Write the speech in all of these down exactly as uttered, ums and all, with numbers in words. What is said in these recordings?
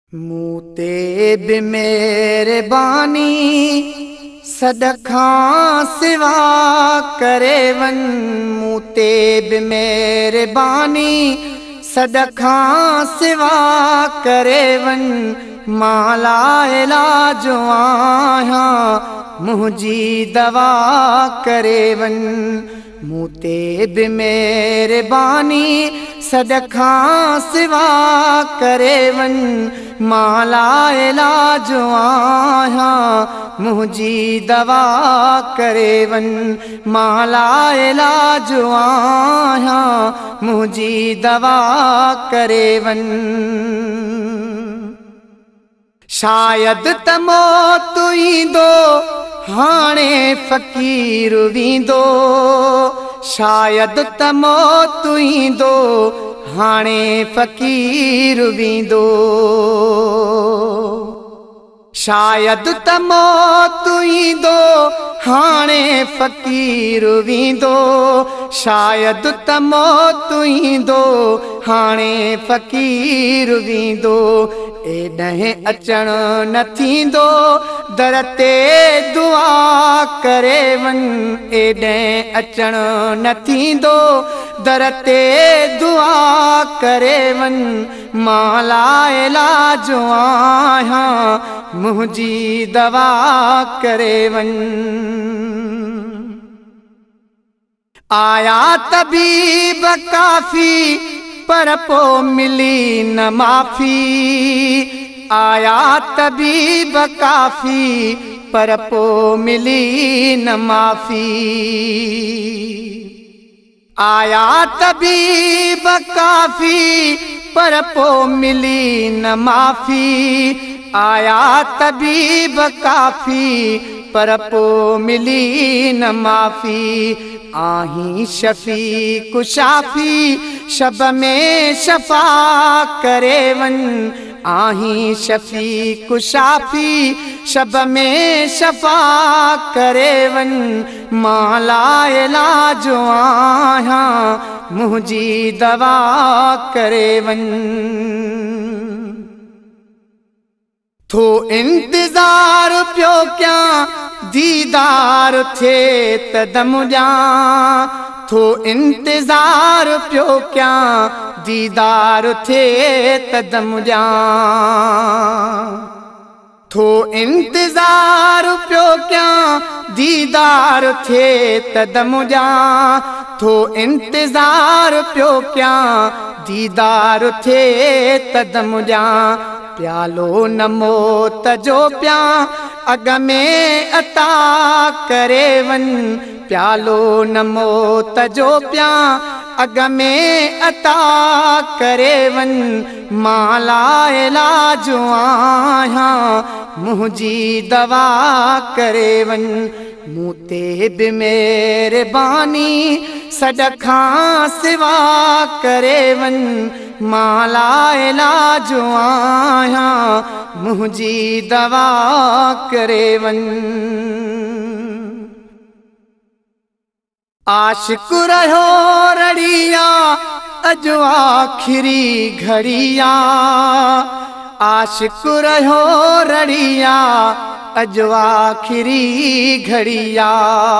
मूते बि मेहरबानी सदखा सिवा करे वन। मूते बि मेहरबानी सदखा सिवा करे वन। माला इलाज आहियां मुंहिंजी दवा करे वन। मूते बि मेहरबानी सदखा सिवा करे वन। माला इलाज आहियां मुंहिंजी दवा करे वन। माला इलाज आहियां मुंहिंजी दवा करे वन। शायद त मौत ईंदो हाणे फ़कीर वींदो। शायद त मौत ईंदो हाणे फ़कीर वींदो। शायद त मौत ईंदो हाणे फ़कीर वींदो। शायद त मौत ईंदो हाणे फ़कीर वींदो। एॾहें अचण न थींदो दर ते दुआ करे वन। एॾहें अचण न थींदो दर ते दुआ करे वन। माला इलाज आहियां मुंहिंजी दवा करे वन। आया तबीब काफ़ी पर पो मिली न माफ़ी। आया तबीब काफ़ी पर पो मिली न माफ़ी। आया तबीब काफ़ी पर पो मिली न माफ़ी। आया तबीब काफ़ी पर पो मिली न माफ़ी। आहीं शफ़ी कुशाफ़ी शब में शफ़ा करे वन। आहीं शफ़ी कुशाफ़ी शब में शफ़ा करे वन। माला इलाज आहियां मुंहिंजी दवा करे वन। थो इंतज़ार पियो कयां दीदार थे त दम ॾियां। थो इंतज़ार पियो कयां दीदार थे त दम ॾियां। थो इंतज़ार पियो कयां दीदार थे त दम ॾियां। थो इंतज़ार पियो कयां दीदार थे त दम ॾियां। प्यालो न मौत जो पियां अॻ में अता करे वन। प्यालो न मौत जो पियां अॻ में अता करे वन। माला इलाज आहियां मुंहिंजी दवा करे वन। मूते बि मेहरबानी सदखा सिवा करे वन। माला इलाज आहियां मुंहिंजी दवा करे वन। आशिक़ रहियो रड़िया अॼु आख़िरी घड़िया। आशिक़ रहियो रड़िया अॼु आख़िरी घड़िया।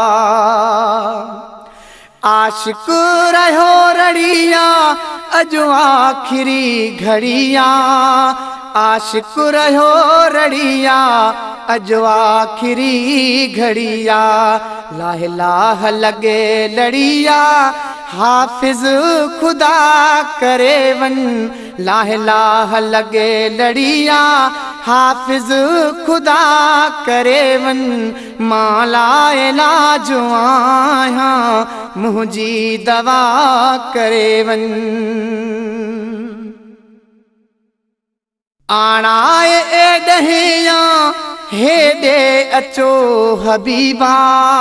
आशिक़ रहियो रड़िया अॼु आख़िरी घड़िया। आशिक़ रहियो रड़िया अॼु आख़िरी घड़िया। लाह लाह लॻे लड़िया हाफ़िज़ खुदा करे वन। लाह लाह लॻे लड़िया हाफ़िज़ खुदा करे वन। माला इलाज आहियां मुंहिंजी दवा करे वन। आणाए एॾहिं हेॾे अचो हबीबा।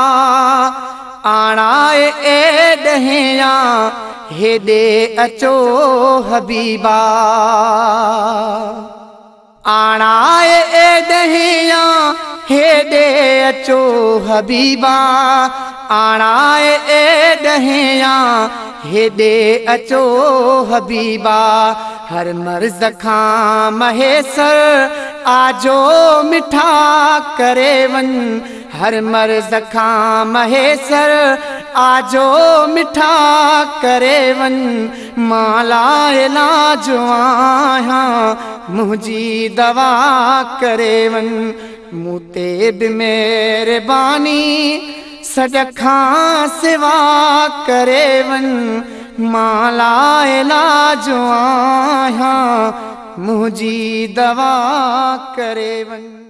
आणाए एॾहिं हेॾे अचो हबीबा। आणाए एॾहिं हेॾे अचो हबीबा आणाए ए ॾहिया हेॾे अचो हबीबा हर मर्ज़ खां महेसर आजो मिठा करे वन हर मर्ज़ खां महेसर आजो मिठा करे वन माला इलाज आहियां मुंहिंजी दवा करे वन मूं ते बि महिरबानी सॼ खां सिवा करे वन माला इलाज आहियां मुंहिंजी दवा करे वन।